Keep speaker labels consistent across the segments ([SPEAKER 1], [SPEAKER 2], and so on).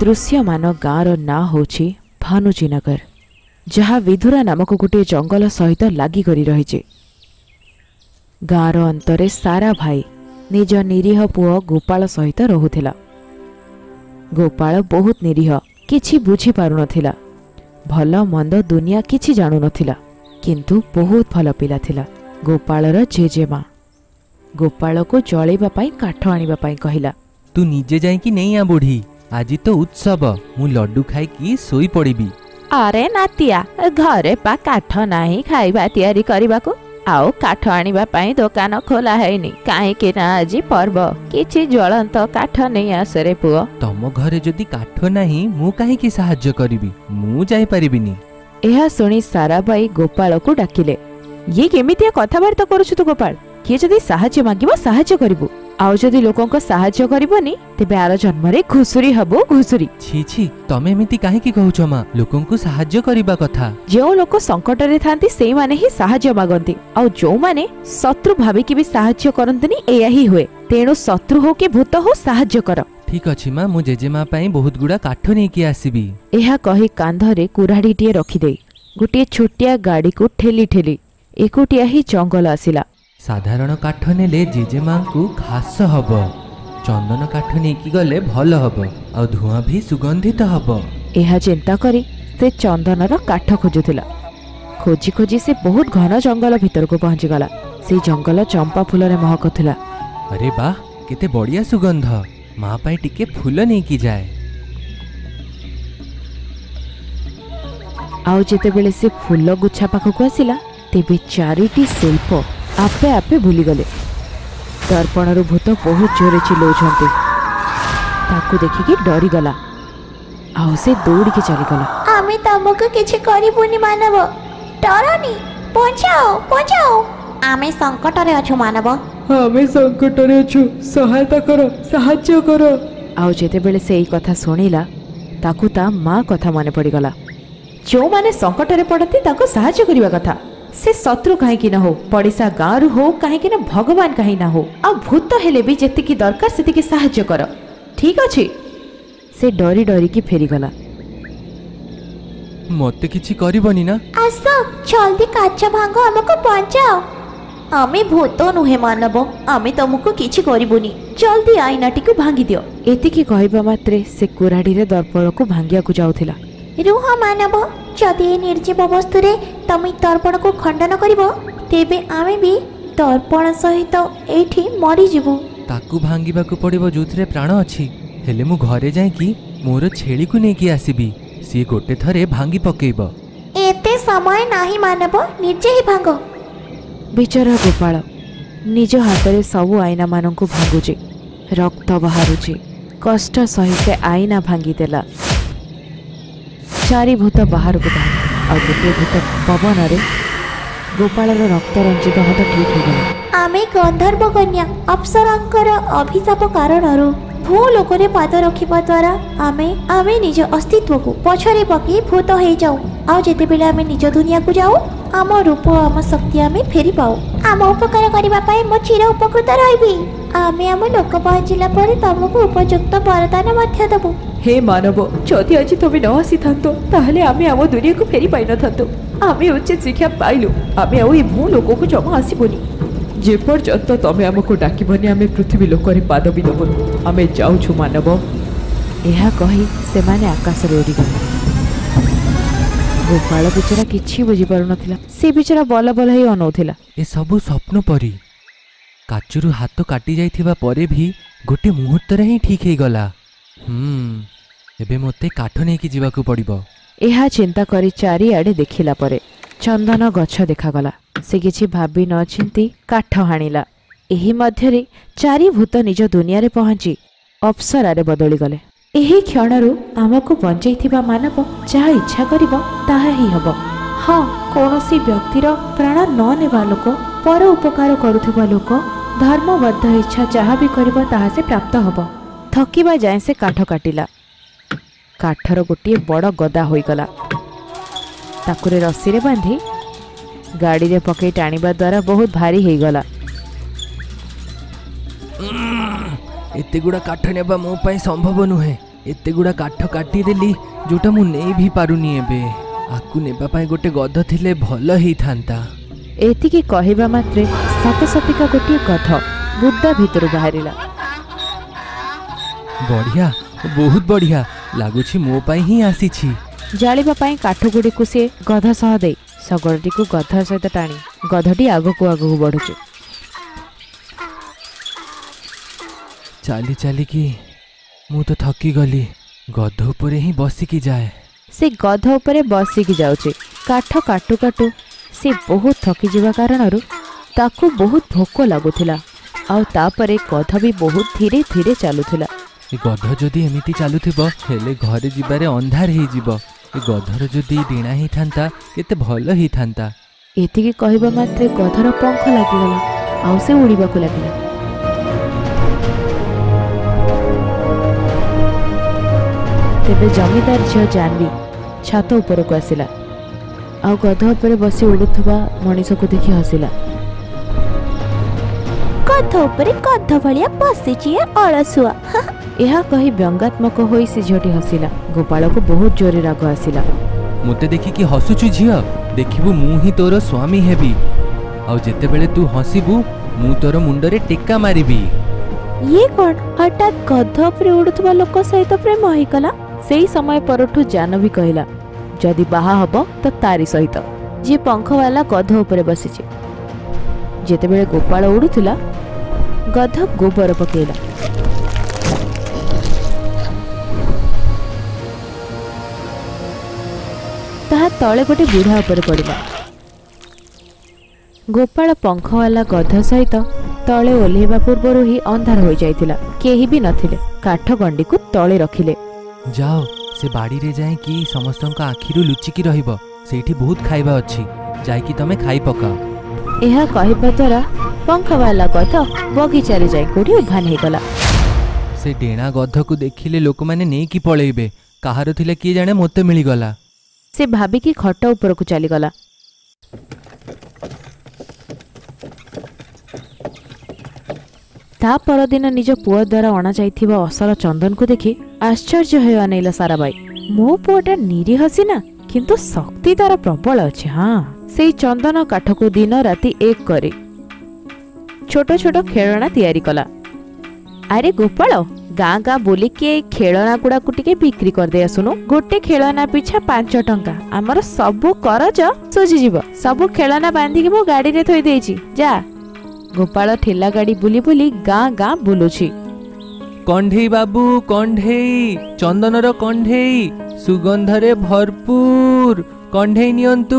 [SPEAKER 1] दृश्यमान गाँवर ना होछि भानुचीनगर, जहाँ विधुरा नामक गोटे जंगल सहित लागी करी रही। गाँवर अंतरे सारा भाई निज निरीह पुओ गोपाल सहित रहुथिला। गोपाल बहुत निरीह, किछि बुझी पारु नथिला। भल मंद दुनिया किछि जानु नथिला, किंतु बहुत भल पिला थिला। गोपालर जेजेमा गोपाल को जळेबा पई काठ आनिबा पई कहिला,
[SPEAKER 2] तू निजे जाई कि नहीं आ बुढ़ी, आज तो उत्सव, मु लड्डू खाई कि सोई पड़ीबी।
[SPEAKER 1] अरे नातिया, घरे पा काठ नाही खाइबा तयारी करबाको, आउ काठ आनिबा पई दुकान खोला हैनी, काहेकि ना आज पर्व, किछि ज्वलंत काठ नहीं आसरे पुओ।
[SPEAKER 2] तम घरे जदि काठ नाही मु काहे कि सहाय्य करिबी, मु जाई परिबिनी।
[SPEAKER 1] एहा सुनी सारा बाई गोपाल को डाकिले। ये केमितिया कथाबार्ता करूछु तू गोपाल? किए जदि साहाय्य मागिबो साहाय्य करिबो, आउ जदि लोकंको साहाय्य करिबोनी तेबे आर जन्मरे घुसुरी हबो घुसुरी।
[SPEAKER 2] छी छी, तमे एमिति काहे कि कहउछ मा? लोकंको साहाय्य करिबा कथा।
[SPEAKER 1] जो लोक संकट रे थांती सेई माने ही साहाय्य मागंती, आउ जो माने शत्रु भाबी कि भी साहाय्य करंतनी एया ही हुए। तेणु शत्रु हो के भूत हो साहाय्य कर।
[SPEAKER 2] ठीक अछि मा, मु जेजेमा पई बहुत गुडा काठ नै कि आसीबी।
[SPEAKER 1] एहा कहि कांधरे कुराडीटिए रखि देई गोटे छोटिया गाड़ी को ठेली ठेली एकुटिया ही जंगल आसिला।
[SPEAKER 2] साधारण काठ नेले जेजेमा को घास हब, चंदन काठ नै कि गले भल हब, आ धुआं भी सुगंधित हब।
[SPEAKER 1] एहा चिंता करी से चंदनर काठ खोजुथिला। खोजी खोजी से बहुत घन जंगल भीतर को पहुंची गला। से जंगल चंपा फूल रे महकुथिला।
[SPEAKER 2] अरे वाह, केते बढ़िया सुगंध, माँ पाई टिके फूल नहीं कि जाए।
[SPEAKER 1] आउ जेतेबेले से फूल गुच्छा पाखक आसिला तेबे चारिटी शिल्प आपे आपे भूली गले। दर्पण भूत बहुत जोरे चिल्लाउछंती। ताकू देखिकी डरी गला, आउ से दौड़ी के चली गला।
[SPEAKER 3] आमे तमको किछि करिबुनी मानव, डरनी, बचाओ बचाओ, आमे संकट रे अछु मानव,
[SPEAKER 1] आमे संकट रे अछु, सहायता करो, साहाय्य करो। आउ जेतेबेले से एई कथा सुनिला ताकू ता माँ कथा माने पड़ी गला। जो माने संकट रे पड़ती ताको साहाय्य करिवा कथा। से शत्रु कहीं न हो, पड़िशा गाँव हो कहीं न भगवान कहीं ना हो, आ भूत हेले भी जेतिकी दरकार सेतिकी साहाय्य कर, ठीक अछि। से डरी डरी की फेरी गला।
[SPEAKER 2] मते किछि करिबनी ना?
[SPEAKER 3] आसो जल्दी काच भांगो, हमको बचाओ। आमे भूत नुहे मानव, आमे तुमको किछि करिबुनी, जल्दी आईनाटी को भांगी दियो।
[SPEAKER 1] एतिकी कहबा मात्रे से कुराडी रे दर्पण को भांगिया को जाउथिला।
[SPEAKER 3] रुह मानव, जदि निर्जीव वस्तु रे तमी दर्पण को खंडन करिवो तेबे आमे भी दर्पण सहित एठी मरी जिवो।
[SPEAKER 2] ताकू भांगिबा को पड़िबो जोथरे प्राण अछि। हेले मु घरे जाय कि मोर छेली को नै कि आसीबी, सी गोटे थरे भांगी पकेइबो।
[SPEAKER 3] एते समय नाही मानव, निजे ही भांगो।
[SPEAKER 1] बिचारा गोपाल निज हाथ रे सबु आईना मानन को भांगुचे, रक्त बाहरुचे, कष्ट सही से आईना भांगी देला। चारि भूत बाहर को बाहर, और गोटे भूत पवन रे गोपालर रक्त रंजित हाथ ठीक हो गला।
[SPEAKER 3] आमे गंधर्व कन्या अप्सरांकर अभिशाप कारणरू भू लोकरे पाद रखिबा द्वारा आमे निज अस्तित्व को पछरे पकी भूत हो जाऊ। आ जेते बेले आमे निज दुनिया को जाऊ, आम रूप आम शक्ति आमे फेरी पाऊ। आम उपकार करबा पई मो चिर उपकृत रहबी। आमे आम लोक पहुंचला पर तुमको उपयुक्त वरदान मध्य देबो।
[SPEAKER 1] हे मानव, जदि आज तुम न आसी थांतो ताहले आमे आम दुनिया को फेरी पाई न थांतो। आमे उचित शिक्षा पाइलु, आमे आउ ए भू लोक को जमा आसीबोनी। जे पर्यंत तमे हमको डाकिबनी आमे पृथ्वी लोक रे पाद भी दबोनी। आमे जाउछु मानव। एहा कहि से माने आकाश रे उड़ी गले। गोपाल बिचारा किछि बुझी पारु नथिला। से बिचारा बल बल हे अनौथिला।
[SPEAKER 2] ए सबु स्वप्न परी। काचुरु हाथ काटी जाइथिबा परे भी गोटे मुहूर्त रे ही ठीक हे गला। एबे मते काठ नै कि जीवा को पड़िबो।
[SPEAKER 1] एहा चिंता करी चारि आडे देखिला परे चंदन गछ देखा गला। से किछि भाबी न चिंती काठ हाणिला। एही मध्यरे चारि भूत निज दुनिया रे पहुंची अप्सरा रे बदली गले। एही क्षणरू आमको बंचाइथिबा मानव जहा इच्छा करिबो ताहा ही हबो। हाँ, कौनसी व्यक्तिर प्राण न नेबा लोक, पर उपकार करुथिबा लोक, धर्मबद्ध इच्छा जहा भी करिबो ताहा से प्राप्त हबो। थकिबा जाए से काठ काटिला। काठर गोटे बड़ गदा होई गला। ताकुरे रस्सी रे बांधी गाड़ी रे पकई टाणिबा द्वारा बहुत भारी हो गला।
[SPEAKER 2] एते गुड़ा काठ नेबा मो पई संभव नुहे। एते गुड़ा काठ काटिदेली जोटा मु नहीं भी पारुनी एबे आकु नेबा पाई गोटे गध थिले भल ही थांता।
[SPEAKER 1] एतिकी कहवा मात्रे सत सतिका गोटे गध बुद्धा भितर बाहरिला।
[SPEAKER 2] बढ़िया बहुत बढ़िया लागुछि मो पाई ही आसीछि।
[SPEAKER 1] जालिबा पाई काठ गुड़िकु सी गध सह दे शगड़टी को गध सहित टाणी गधटी आगकु आगकु बढ़ुछि।
[SPEAKER 2] चाली चाली की मु तो थकी गली गध उपरे ही बसिकी जाए।
[SPEAKER 1] से गध उपरे बसिकी जाउछि। काठ काटु काटु से बहुत थकी जिबा कारणरु ताकू बहुत भोक लागुथिला आउ तापरे गध भी बहुत धीरे धीरे चलुथिला।
[SPEAKER 2] ए गध जदि एमिति चलुथिबो हेले घरे जिबारे अंधार हे जिवो। ए गधर जदि डीणा ही थांता केते भल ही थांता।
[SPEAKER 1] एतिकी कहबा मात्रे गधर पंख लागिगला आउ से उड़ीबाकू लागिला। तेबे जमीदार झियो जानवी छात उपरकू आसिला आउ गध उपरे बसी उड़ुथबा मनीष को देखि हसिला।
[SPEAKER 3] गध उपरे गध भलिया बसिछि अलसुआ।
[SPEAKER 1] यह कही व्यंगात्मक होई से झियोटी हसिला। गोपाल को बहुत जोरे राग आसिला।
[SPEAKER 2] मुते देखि कि हसुछु झियो देखिबु मु ही तोर स्वामी हेबी आउ जेते बेले तू हसिबु मु तोर मुंडरे टेका मारिबी।
[SPEAKER 1] ये कौन हठात गध उपरे उड़ुथबा लोक सहित प्रेम होई गला। सेही समय परठू जानवी कहला जदि बाहा हब तो तारी सहित जे पंख वाला गध उपरे बसिछि। जेते बेले गोपाल उड़ुथिला गध गोबर पकेला। ताहा तले गोटे बुढ़ा उपरे पड़िला। गोपाल पंख वाला गध सहित तले ओल्हेबा पूर्वरु ही अंधार हो जाइतिला। केही भी नथिले। काठ गंडी को तले रखिले।
[SPEAKER 2] जाओ से बाड़ी रे जाए कि समस्त आखिरु लुचिकी रहिबो सेठी बहुत खाइबा अछि जाय कि तमे खाई पकाओ।
[SPEAKER 1] यह कहबा द्वारा पंख वाला गध बगीचा रे जाय कोठी उभान हे गला।
[SPEAKER 2] से डेणा गध को देखिले लोक माने नै कि पळेइबे काहार थिले कि जाने मते मिली गला।
[SPEAKER 1] से भाबी कि खट ऊपर को चली गला। ता परदिन निज पुआ द्वारा अणा जाइथिबा असल चंदन को देखि आश्चर्य हो अनेला साराबाई। मो पुआटा निरी हसीना किंतु शक्ति तार प्रबल अछि। हाँ से चंदन काठ को दिन राति एक करे छोट छोट खेलना तैयारी कला। अरे गोपाल गाँ गाँ बोली के खेलना गुड़ा को टिके बिक्री कर दे आसुनु। गोटे खेलना पिछा 5 टंका आमर सबु करज सुझी जीव। सबु खेलना बांधिकी मो गाड़ी रे थोई देछि जा। गोपाल ठेला गाड़ी बुली बुली गाँ गाँ बुलुछि।
[SPEAKER 2] कंढेई बाबू कंढेई चंदनर कंढेई सुगंधरे भरपूर कंढेई नियंतु।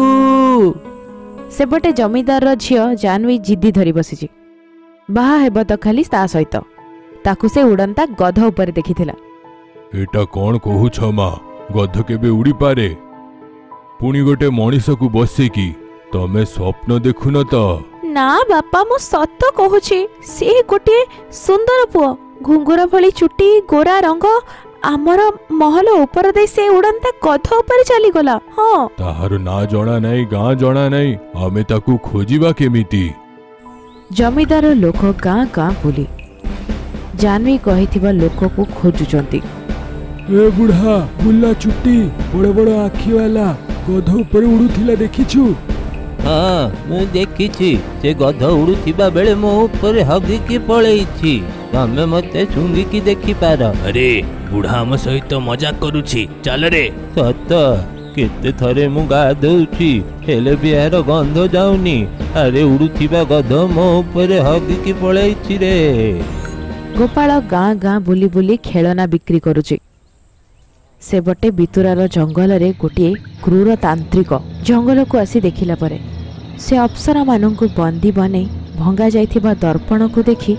[SPEAKER 1] सेपटे जमीदार झियो जानवी जिद्दी धरी बसिछि। बाहा हेब तो खाली ता सहित ताकू से उड़ंता गध ऊपर देखिथिला।
[SPEAKER 4] एटा कोन कहू छमा गध केबे उड़ी पारे पुणी गोटे मनीष को बसे की तमे स्वप्न देखुन तो।
[SPEAKER 1] ना बापा मु सत कहूछि से गोटे सुंदर पुओ घुंगुर भली चुटी गोरा रंग आमर महल ऊपर दे से उड़ंता गध ऊपर चली गला। हाँ
[SPEAKER 4] ताहार ना जणा नाही गाँ जणा नाही आमे ताकू खोजिबा केमिति।
[SPEAKER 1] जमीदार लोक गाँ गाँ बुली जानवी कहिथिबा लोक को खोजुचंती।
[SPEAKER 4] ए बुढ़ा बुल्ला चुट्टी बड़ बड़ आखि वाला गध ऊपर उड़ुथिला देखिछु।
[SPEAKER 5] हाँ मु देखिछि से गध उड़ुथिबा बेले मो ऊपर हगिकी पळेइछि तमे मते सुंगिकी देखि पार।
[SPEAKER 6] अरे बुढ़ा हम सहित मजाक करुछि चल रे।
[SPEAKER 5] सत केते थरे मु गाधौछि हेले भी यार गंध जाउनी। अरे उड़ुथिबा गध मो ऊपर हगिकी पळेइछि रे।
[SPEAKER 1] गोपाल गाँ गाँ बुली बुली खेलना बिक्री करुछि। से बटे बितुरार जंगल रे गोटे क्रूर तांत्रिक जंगल को आसी देखिला परे से अप्सरा मानंकु बंदी बने भंगा जाइथिबा दर्पण को देखि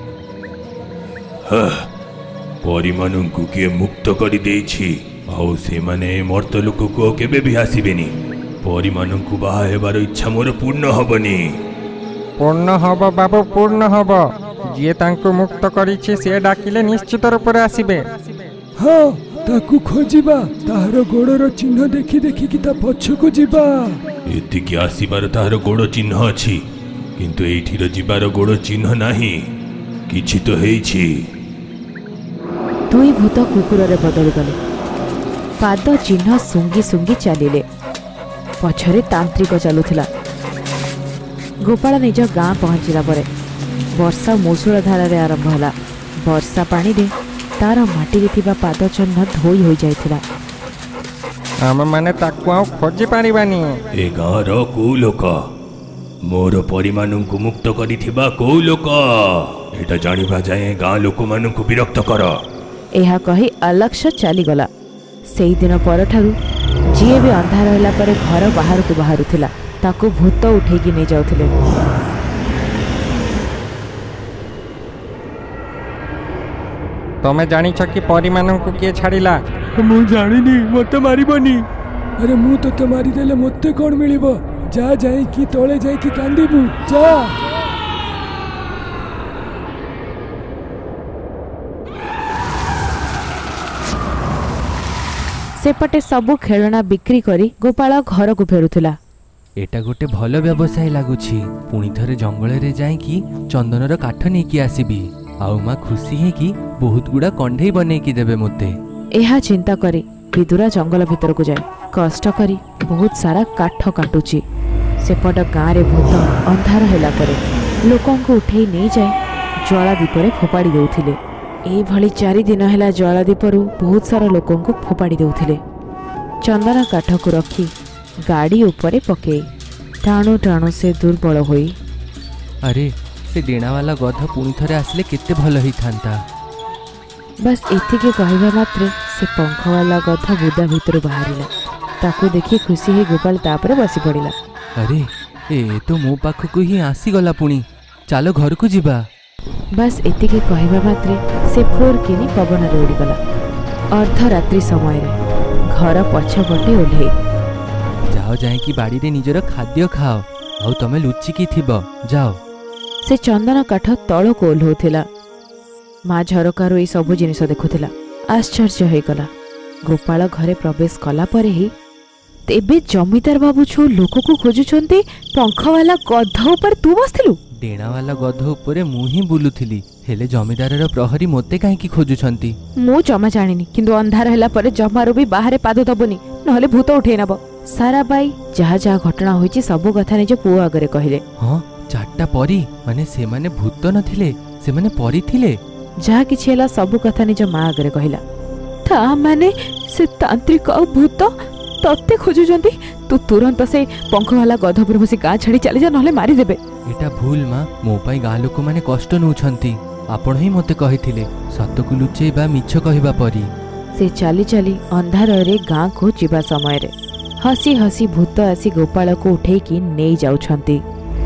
[SPEAKER 6] परी मानंकु के मुक्त करि देछि आउ से माने मर्त लोक को केबे भी आसीबेनी। परी मानंकु बाहा हेबार इच्छा मोर पूर्ण हबनी।
[SPEAKER 7] पूर्ण हब बाबू पूर्ण हब जे तांको मुक्त करिछि से डाकिले निश्चित रूप रे आसीबे।
[SPEAKER 4] हाँ ताकू खोजिबा ताहार गोड़र चिन्ह देखि देखि कि ता पछकु जिबा।
[SPEAKER 6] एतिकी आसीबार ताहार गोड़ चिन्ह अछि किंतु एठिर जिबार गोड़ चिन्ह नाही। किछि तो हेछि।
[SPEAKER 1] दुई भूत कुकुर बदलिगले पाद चिन्ह सुंगी सुंगी चलिले पछरे तांत्रिक चलुथिला। गोपाल निज गाँ पहुँचला परे वर्षा मौसुल धारा रे आरंभ होला। वर्षा पानी रे तार माटी थिबा पाद चिन्ह धोई हो जाइथिला।
[SPEAKER 7] आम माने ताकू आउ खोजी पारिबानी।
[SPEAKER 6] ए गाँर को लोक मोर परिमानंकु मुक्त करिथिबा को लोक एटा जानिबा जाए गाँ लोक मानंकु विरक्त कर।
[SPEAKER 1] एहा कही अलक्ष चलीगला। से दिन परठारु जीए भी अंधार होला परे घर बाहर को बाहरुथिला ताकू भूत उठेकी नहीं जाउथिले।
[SPEAKER 7] तमे जानिछ कि परिमानंकु किए छाड़िला?
[SPEAKER 8] मु जानिनी मते मारिबनी। अरे मु तो मारी देले मते कोन मिलिबो? जा जाई कि तळे जाई कि कांदीबू जा।
[SPEAKER 1] सेपटे सबु खेलना बिक्री करी गोपाल घर को फेरुथिला।
[SPEAKER 2] एटा गोटे भल व्यवसाय लागुछि। पुणी थरे जंगल रे जाई कि चंदनर काठ नेकी आसीबी आउ माँ खुशी है कि बहुत गुड़ा कंढे बने की देबे मते।
[SPEAKER 1] एहा चिंता करी विदुरा जंगल भीतर को जाए कष्ट करी बहुत सारा काठ काटुची। सेपट गाँ रे भूत अंधार होला परे लोकन को उठेई नहीं जाए ज्वालादीप रे फोपाड़ी देउथिले। एई भली 4 दिन हैला ज्वालादीपरू बहुत सारा लोकन को फोपाड़ी देउथिले। चंदन काठ को रखी गाड़ी ऊपर पके टाणु टाणु से दुर्बल होई।
[SPEAKER 2] अरे से डेणा वाला गध पुणी थरे आसले केते भल ही थांता।
[SPEAKER 1] बस एतिके कहवा मात्रे से पंख वाला गध बुदा भितर बाहरिला। ताकू देखि खुशी ही गोपाल तापरे बसी पड़िला।
[SPEAKER 2] अरे ए तो मो पाख को ही आसी गला पुणी चलो घर को जीवा।
[SPEAKER 1] बस एतिके कहवा मात्रे से फोर किनी पवन रे उड़ीगला। अर्धरात्रि समय रे घर पछपटे ओल्हे
[SPEAKER 2] जाओ जाए कि बाड़ी रे निजर खाद्य खाओ आउ तमे लुचि की थिबो जाओ।
[SPEAKER 1] से चंदन काठ तल को ओल्हौथिला। माँ झरकारु ए सबु जिनिस देखुथिला। आश्चर्य होइगला। गोपाल घरे प्रवेश कला परे ही तेबे जमीदार बाबू छो लोक को खोजुछंती पंख वाला गध ऊपर तू बसथिलु?
[SPEAKER 2] डेणा वाला गध ऊपर मु ही बुलुथिली हेले जमीदार रो प्रहरी मोते काहे की खोजुछंती?
[SPEAKER 1] मु जमा जानिनी किंतु अंधार हैला परे जमारु भी बाहरे पाद दबनी नहले भूत उठे नब। सारा बाई जहा जहा घटना होईची सबु कथा निज पुओ आगरे कहिले।
[SPEAKER 2] हां 4टा परी माने से माने भूत नथिले से माने परी थिले।
[SPEAKER 1] जहा किछि हैला सबु कथा निज मां आगरे कहिला। ता माने से तांत्रिक और भूत तत्ते खोजुछंती तू तुरंत से पंख वाला गध पर बसी गाँ छाड़ी चली जा नहले मारी देबे।
[SPEAKER 2] एटा भूल मां मो पई गाँ लोक माने कष्ट नउछंती आपण ही मते कहिथिले सत्य को लुचेबा मिछ कहिबा परी।
[SPEAKER 1] से चली चली अंधार रे गाँ को जीवा समय रे हसी हसी भूत आसी गोपाल को उठे की नहीं जाउछंती।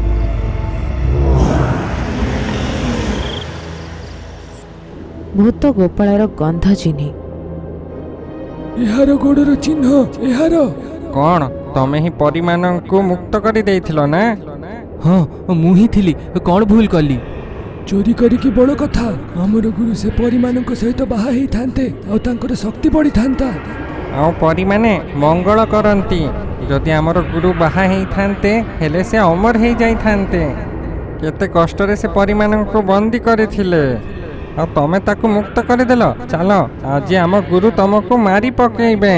[SPEAKER 1] भूत गोपालर गंध चिन्ही
[SPEAKER 8] एहार गोड़र चिन्ह एहार
[SPEAKER 7] कौन तमे ही परिमानंकु मुक्त करी देइथिलो ना?
[SPEAKER 2] हाँ मु ही थिली कौन भूल कली?
[SPEAKER 8] चोरी करिकी बड़ कथा हमर गुरु से परिमानंक सहित बाहा ही थांते और तांकर शक्ति बढ़ी थांता।
[SPEAKER 7] आउ परिमाने मंगल करंती जदि हमर गुरु बाहा ही थांते हेले से अमर ही जाई थांते। केते कष्ट रे से परिमानंकु बंदी करिथिले और तमे ताकू मुक्त कर देल। चलो आज आम गुरु तुमको मारी पकेइबे।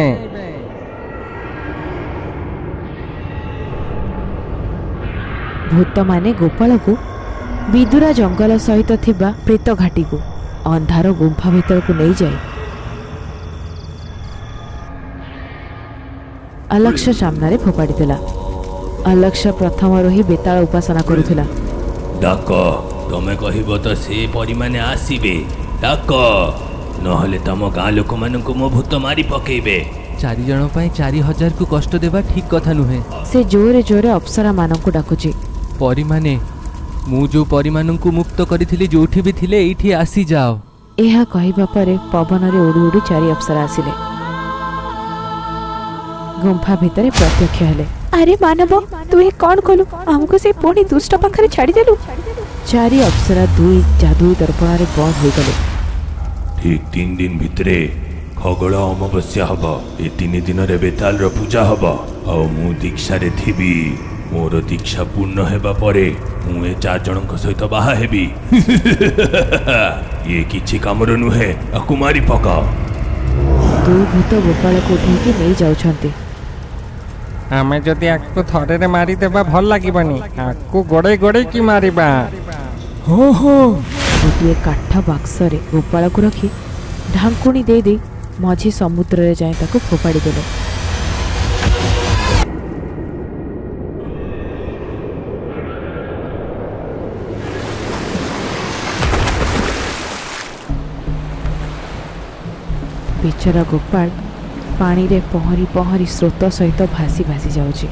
[SPEAKER 1] भूत माने गोपाल को विदुरा जंगल सहित थिबा प्रेत घाटी को अंधार गुंफा भीतर को नहीं जाए अलक्ष सामने फोपाड़ी देला। अलक्ष प्रथम ही बेताल उपासना करुथिला।
[SPEAKER 6] डाक तमे कहब तो से परिमाने आसीबे डाक नहले तम गाँ लोक मानंकु मो भूत मारी पकेइबे।
[SPEAKER 2] 4 जण पई 4000 को कष्ट देबा ठीक कथा नुहे।
[SPEAKER 1] से जोरे जोरे अप्सरा मानंकु डाकुची
[SPEAKER 2] परिमाने मु जो परिमानंकु मुक्त करिथिली जोठी भी थिले एठी आसी जाओ।
[SPEAKER 1] एहा कहिबा परे पवन रे उड़ी उड़ी 4 अप्सरा आसिले गुंफा भितरे प्रत्यक्ष हेले। अरे मानव तू ये कौन कलु हमको से पुणी दुष्ट पाखरे छाड़ी देलु? 4 अप्सरा 2 जादुई दर्पण रे बंद होई गले।
[SPEAKER 6] ठीक 3 दिन भितरे खगोल अमावस्या हब। ए 3 दिन रे बेताल रो पूजा हब और मु दीक्षा रे थिबी। मोर दीक्षा पूर्ण हेबा परे मु ए 4 जनक सहित बाहा हेबी। ये किछि कामर नुहे, आकु मारी पका।
[SPEAKER 1] दु भूत गोपाल को उठेकी नहीं जाउछंती।
[SPEAKER 7] आमे जदि आकु थरे मारी देबा भल लागिबनी, आकु गोड़े गोड़े की मारिबा।
[SPEAKER 8] हाँ हाँ
[SPEAKER 1] गोटे काठ बाक्सरे गोपाल को रखी ढांकुणी दे दे मझी समुद्र रे जाए ताको फोपाड़ी देले। बेचारा गोपाल पानी रे पहरी पहरी स्रोत सहित भासी भासी जाउची।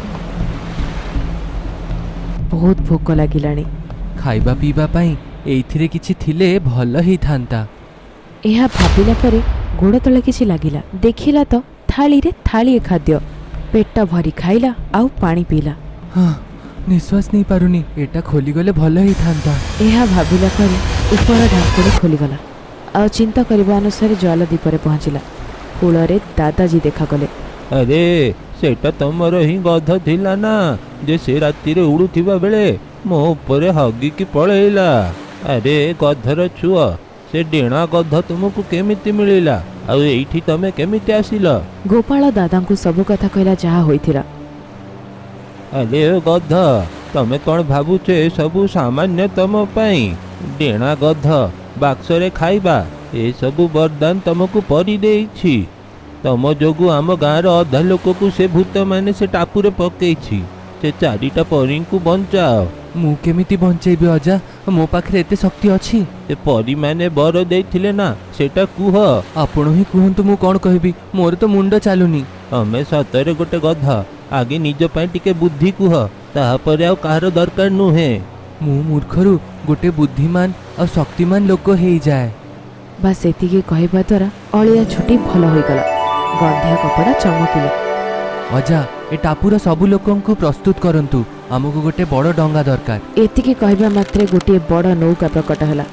[SPEAKER 1] बहुत भोक लागिलानी।
[SPEAKER 2] खाइबा पीबा पाई एइथिरे किछि थिले भल ही थांता।
[SPEAKER 1] यह भाविला परे गोड़ तले किछि लागिला। देखिला तो थाली रे थाली खाद्य। पेट भरी खाइला आउ पानी पीला।
[SPEAKER 2] हाँ निश्वास नहीं पारुनी, एटा खोली गले भल ही थांता।
[SPEAKER 1] यह भाविला परे ऊपर ढांकुणी खोली गला। आ चिंता करबा अनुसार जल दीपरे पहुंचिला। कूଳରେ दादाजी देखा गले।
[SPEAKER 5] अरे सेटा तमर ही गध थिला ना, जे से राति रे उड़ुथिबा बेले मो ऊपर हगिकी पळेइला। अरे गधर छुआ, से डेणा गध तुमको केमिति मिलिला? आ एठी तमे केमिति आसिला?
[SPEAKER 1] गोपाल दादांकु सब कथा कहला जहा होइथिला।
[SPEAKER 5] अरे गध, तमे कौन भाबुचे सबु सामान्य तम पाई? डेणा गध बाक्सरे खाइबा ए सबु वरदान तुमको परी देइछि। तम जोगु आम गाँर अधा लोक को से भूत माने से टापुरे पकेइछि। से 4टा परी को बंचाओ।
[SPEAKER 2] मु केमिति बंचेबी अजा? मो पाखरे एते शक्ति अछि?
[SPEAKER 5] से परी माने बर देइथिले ना, सेटा कुह।
[SPEAKER 2] आपण ही कहंतु, मु कोन कहबी? मोर तो मुंड चालुनी।
[SPEAKER 5] तमे सतरे गोटे गध, आगे निज पाई टिके बुद्धि कुह, ताहा परे आ काहार दरकार नुहे।
[SPEAKER 2] मु मूर्खरु गोटे बुद्धिमान और शक्तिमान लोक हेई जाए।
[SPEAKER 1] बस एतिके कहबा द्वारा अलिया छुटी भल होइगला। गंधिया कपड़ा चमकिले।
[SPEAKER 2] अजा ए टापुर सबु लोकंकु प्रस्तुत करंतु, हमको गोटे बड़ डंगा दरकार।
[SPEAKER 1] एतिके कहबा मात्रे गोटे बड़ नौका प्रकट होला।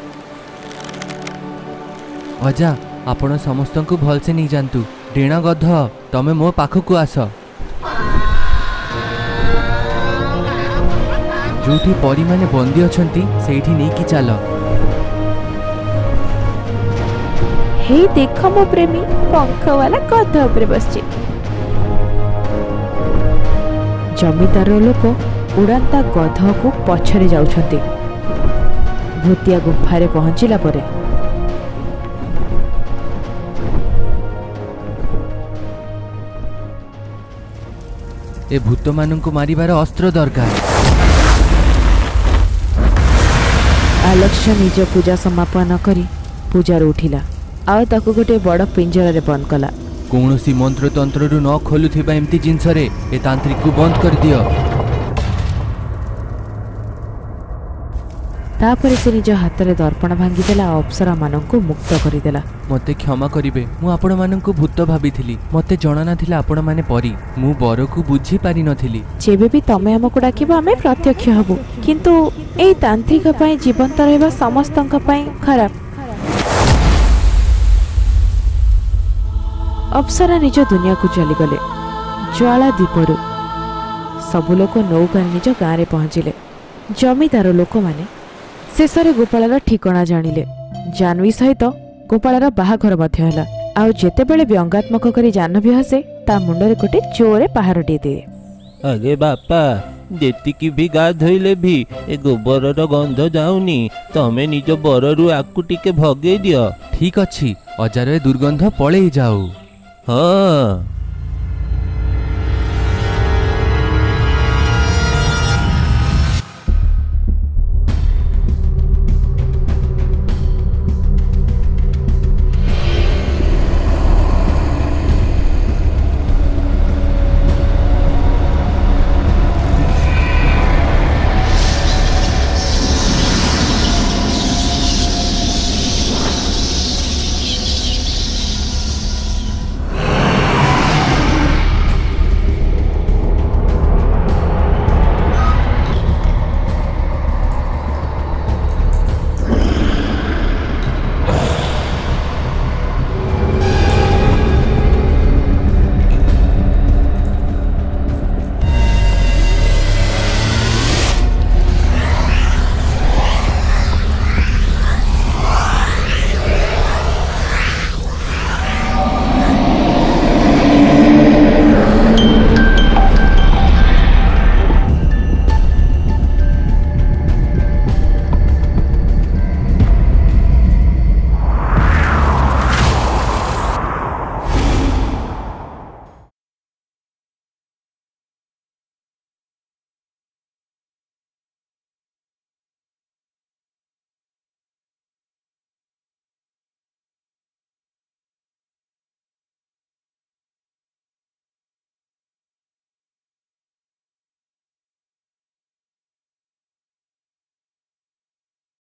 [SPEAKER 2] अजा आपण समस्तंकु भलसे नहीं जानतु। डेणा गध तमे मो पाखकु आस। जोठी परी माने बंदी अछंती सेठी नहीं कि चल।
[SPEAKER 1] हे देख मो प्रेमी पंख वाला गध ऊपर बसछि। जमीदार लोक उड़ांता गध को पछरे जाउछंती। भूतिया गुफारे पहुंचिला परे
[SPEAKER 2] ए भूत मानंकु मारिबार अस्त्र दरकार।
[SPEAKER 1] आलक्ष्य निज पूजा समापन करी पूजार उठिला। आउ ताकू गोटे बड़ पिंजरा रे बंद कला।
[SPEAKER 2] कौनसी मंत्र तंत्र रु न खोलुथिबा एमती जिनस रे ए तांत्रिक को बंद कर दियो।
[SPEAKER 1] तापर से निज हाथ में दर्पण भांगी देला। अप्सरा मानंकु मुक्त करिदेला।
[SPEAKER 2] मते क्षमा करिवे, मु आपण मानंकु भूत भाबिथिली। मते जणा नथिला आपण माने परी। मु बर को बुझी पारि नथिली।
[SPEAKER 1] जेबे भी तमे हमकु डाकिबा हमें प्रत्यक्ष हबु, किंतु एई तांत्रिक पई जीवंत रहबा समस्तंक पई खराब। अप्सरा निज दुनिया को चली गले। ज्वाला दीपरु सबु लोक नौका निज गाँव रे पहुंचिले। जमीदार लोक माने शेषरे गोपालर ठिकणा जानिले। जानवी सहित गोपालर बाहाघर मध्य होला। आउ जेतेबेले व्यंगात्मक करी जानवी हसे ता मुंडरे गोटे चोरे पहारटी दे।
[SPEAKER 5] अरे बापा, जेतिकी भी गाधोइले भी ए गोबरर गंध जाउनी। तमे निज बररु आकु टिके भगेई दियो।
[SPEAKER 2] ठीक अछि, अजार दुर्गंध पळेई जाऊ।
[SPEAKER 5] हाँ।